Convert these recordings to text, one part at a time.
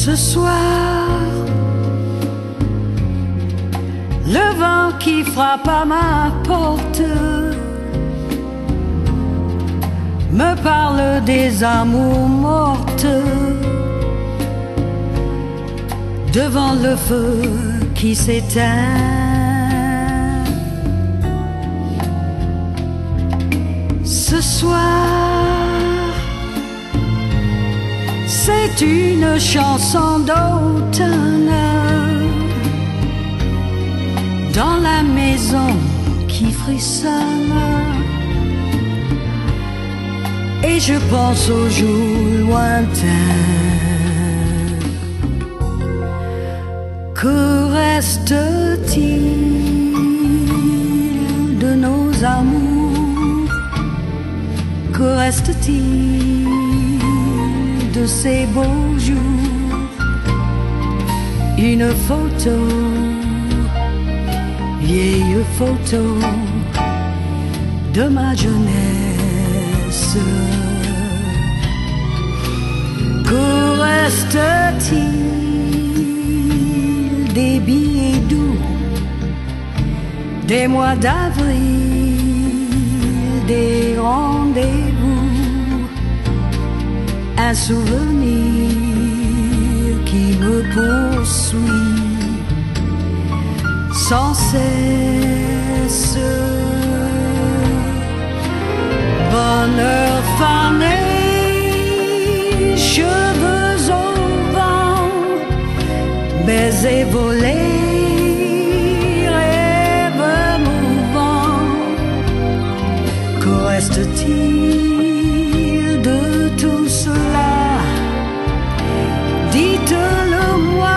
Ce soir, le vent qui frappe à ma porte me parle des amours mortes devant le feu qui s'éteint. Ce soir, c'est une chanson d'automne dans la maison qui frissonne, et je pense aux jours lointains. Que reste-t-il de nos amours? Que reste-t-il de ces beaux jours? Une photo, vieille photo de ma jeunesse. Que reste-t-il des billets doux, des mois d'avril, des rendez-vous, un souvenir qui me poursuit sans cesse. Bonheur fané, cheveux au vent, baisers volés, rêves mouvants. Que reste-t-il de tout cela? Dites-le moi.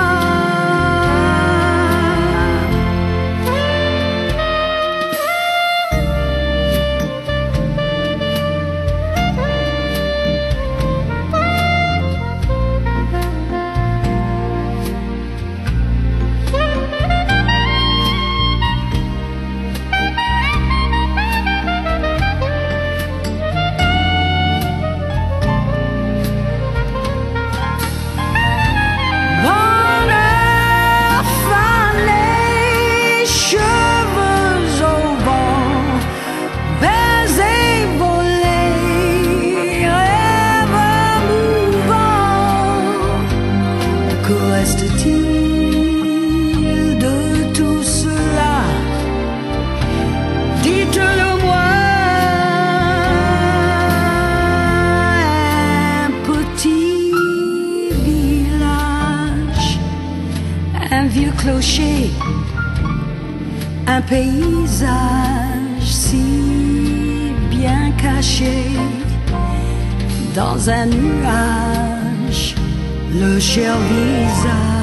Que reste-t-il de tout cela? Dites-le moi. Un petit village, un vieux clocher, un paysage si bien caché dans un nuage, le cher visage